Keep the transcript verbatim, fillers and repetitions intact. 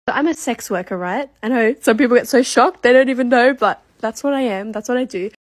I'm a sex worker, right? I know some people get so shocked, they don't even know, but that's what I am. That's what I do.